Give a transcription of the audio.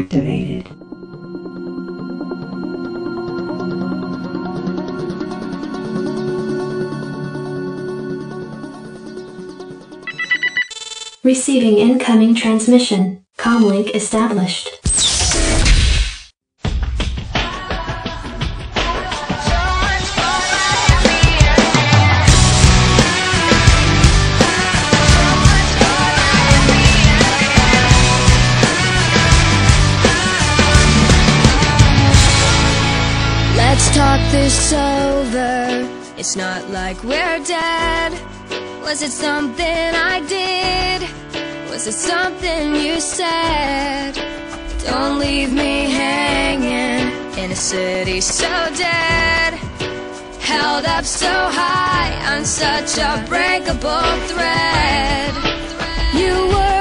activated. Receiving incoming transmission. Comlink established. Let's talk this over. It's not like we're dead. Was it something I did? Was it something you said? Don't leave me hanging in a city so dead, held up so high on such a breakable thread. You were